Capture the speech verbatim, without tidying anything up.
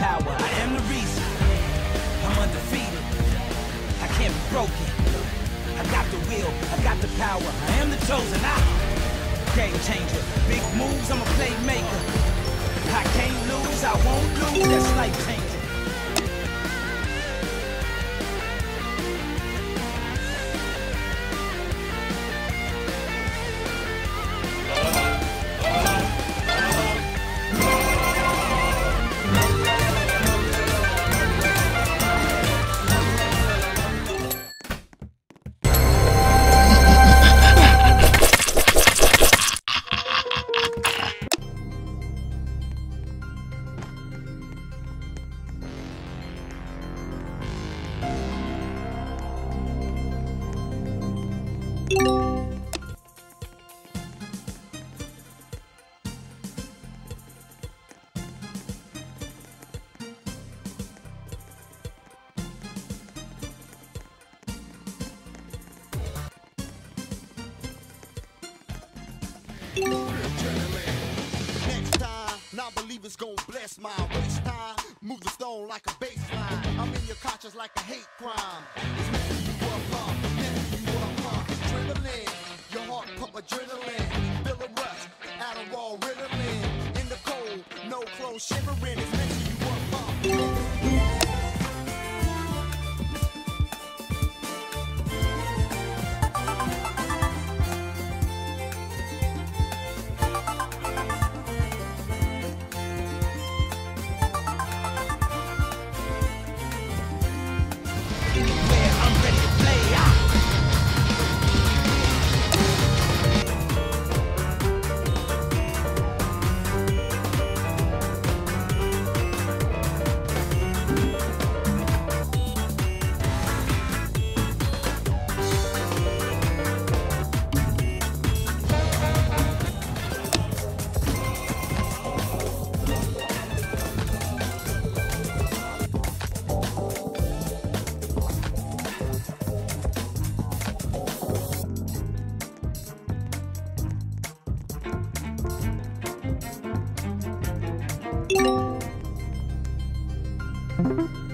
power. I am the reason. I'm undefeated. I can't be broken. I got the will. I got the power. I am the chosen. I game changer. Big moves. I'm a playmaker. I can't lose. I won't lose. That's life changing. Next time, non-believers gon' bless my waist time. Move the stone like a baseline. I'm in your conscience like a hate crime. It's messing you up, huh? Messing you up, huh? Adrenaline, your heart pump adrenaline. Feel a rush, Adderall, Ritalin. In the cold, no clothes shivering. It's messing you up, huh? Thank you.